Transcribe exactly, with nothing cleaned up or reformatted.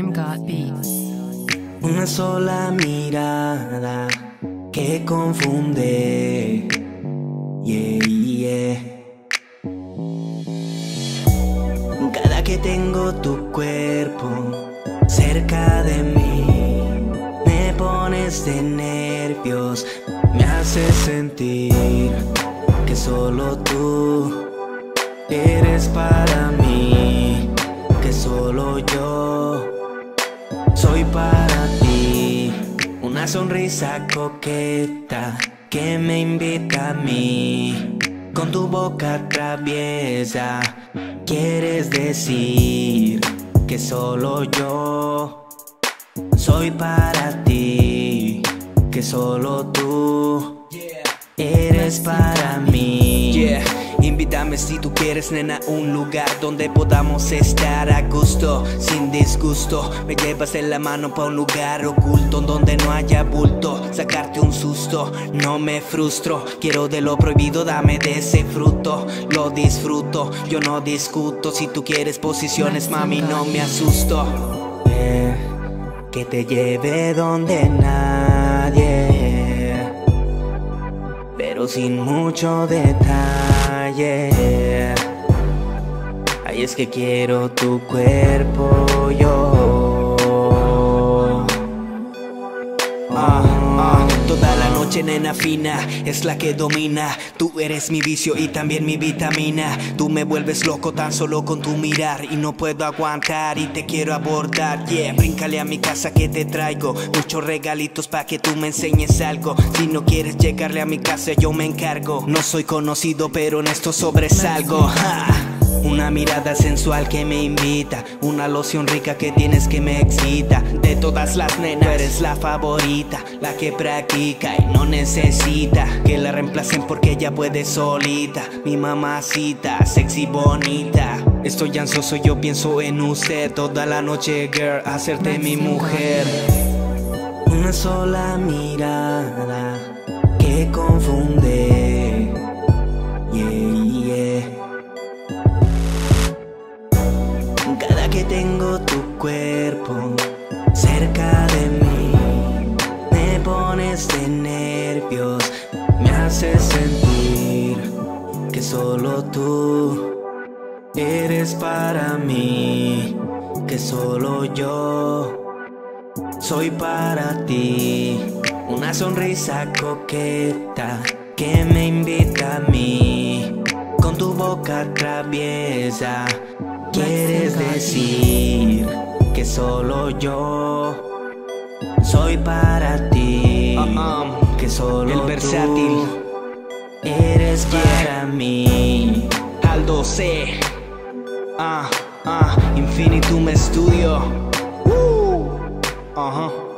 Got Beats. Una sola mirada que confunde, yeah, yeah. Cada que tengo tu cuerpo cerca de mí, me pones de nervios, me haces sentir que solo tú eres para mí, que solo yo soy para ti. Una sonrisa coqueta que me invita a mí, con tu boca traviesa quieres decir que solo yo soy para ti, que solo tú eres para mí. Yeah. Invítame si tú quieres, nena, a un lugar donde podamos estar a gusto, sin disgusto. Me llevas de la mano pa' un lugar oculto donde no haya bulto, sacarte un susto, no me frustro. Quiero de lo prohibido, dame de ese fruto, lo disfruto, yo no discuto. Si tú quieres posiciones, mami, no me asusto. Yeah, que te lleve donde nadie, pero sin mucho detalle. Ay, es que quiero tu cuerpo yo. Ah, ah, toda la noche, nena fina, es la que domina. Tú eres mi vicio y también mi vitamina. Tú me vuelves loco tan solo con tu mirar, y no puedo aguantar y te quiero abordar. Yeah, bríncale a mi casa que te traigo muchos regalitos pa' que tú me enseñes algo. Si no quieres llegarle a mi casa, yo me encargo. No soy conocido, pero en esto sobresalgo. Ja. Una mirada sensual que me invita, una loción rica que tienes que me excita. De todas las nenas, tú eres la favorita, la que practica y no necesita que la reemplacen porque ella puede solita. Mi mamacita, sexy bonita. Estoy ansioso, yo pienso en usted toda la noche, girl, hacerte mi mujer. Una sola mirada que confunde, yeah, yeah. Cada que tengo tu cuerpo cerca de mí, me pones de nervios, me haces sentir que solo tú eres para mí, que solo yo soy para ti. Una sonrisa coqueta que me invita a mí, con tu boca traviesa quieres decir que solo yo soy para ti, uh -uh. que solo el versátil tú eres para mí. Aldo C. Ah, ah, Infinitum Studio. Uh, uh -huh.